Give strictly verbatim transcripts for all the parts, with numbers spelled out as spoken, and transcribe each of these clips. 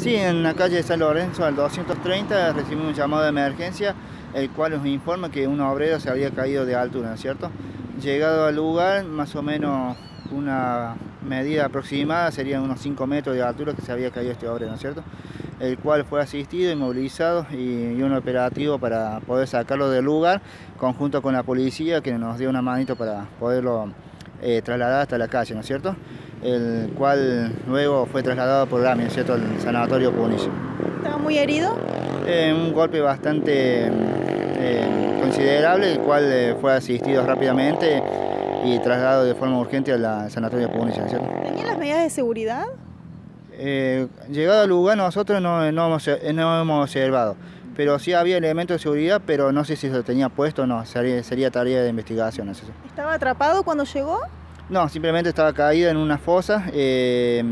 Sí, en la calle de San Lorenzo, al doscientos treinta, recibimos un llamado de emergencia, el cual nos informa que un obrero se había caído de altura, ¿no es cierto? Llegado al lugar, más o menos una medida aproximada serían unos cinco metros de altura que se había caído este obrero, ¿no es cierto? El cual fue asistido, inmovilizado y, y un operativo para poder sacarlo del lugar, conjunto con la policía que nos dio una manito para poderlo eh, trasladar hasta la calle, ¿no es cierto? El cual luego fue trasladado por Rami, ¿no es cierto?, al sanatorio Punilla. ¿Estaba muy herido? Eh, un golpe bastante eh, considerable, el cual eh, fue asistido rápidamente y trasladado de forma urgente al sanatorio Punilla, ¿no es cierto? ¿Tenían las medidas de seguridad? Eh, llegado al lugar nosotros no, no, hemos, no hemos observado, pero sí había elementos de seguridad, pero no sé si se lo tenía puesto o no, sería, sería tarea de investigación. ¿No es eso? ¿Estaba atrapado cuando llegó? No, simplemente estaba caído en una fosa eh,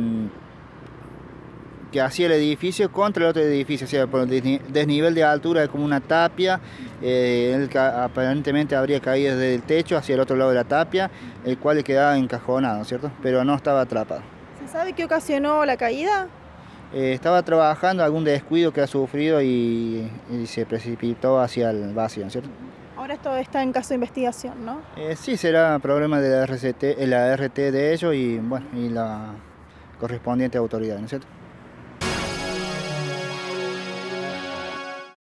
que hacía el edificio contra el otro edificio, o sea, por el desnivel de altura es como una tapia, eh, él aparentemente habría caído desde el techo hacia el otro lado de la tapia, el cual le quedaba encajonado, ¿cierto? Pero no estaba atrapado. ¿Se sabe qué ocasionó la caída? Eh, estaba trabajando, algún descuido que ha sufrido y, y se precipitó hacia el vacío, ¿cierto? Ahora esto está en caso de investigación, ¿no? Eh, sí, será problema de la R C T, la R T de ellos y, bueno, y la correspondiente autoridad, ¿no es cierto?